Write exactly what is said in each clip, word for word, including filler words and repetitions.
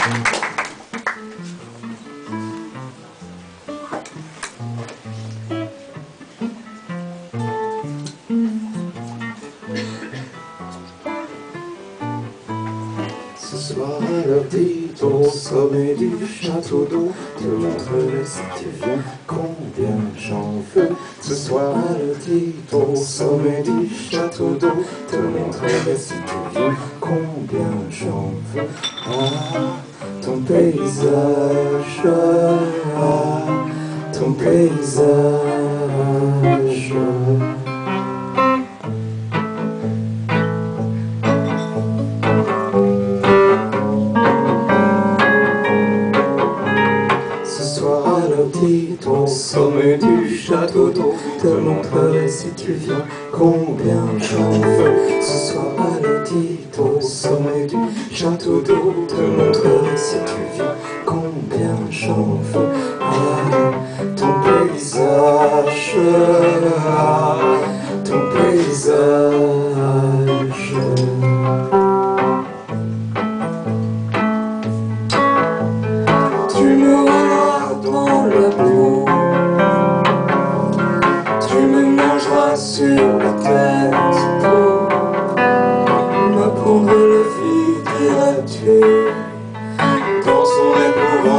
Ce soir à l'heure dite au sommet du château d'eau, te montrerai si tu viens combien j'en veux. Ce soir à l'heure dite au sommet du château d'eau, te montrerai si tu viens combien j'en veux. Ah, ton paysage, ah, ton paysage. Au sommet du château d'eau, te montrerai si tu viens combien j'en veux. Ce soir à la dite au sommet du château d'eau, te montrerai si tu viens combien j'en veux. Ah, ton paysage, ah, ton paysage. Tu me regardes dans la boue, tu me mangeras sur la tête, m'apprendre la vie, diras-tu, dans son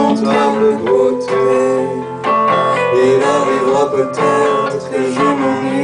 épouvantable beauté. Il arrivera peut-être que je m'ennuie.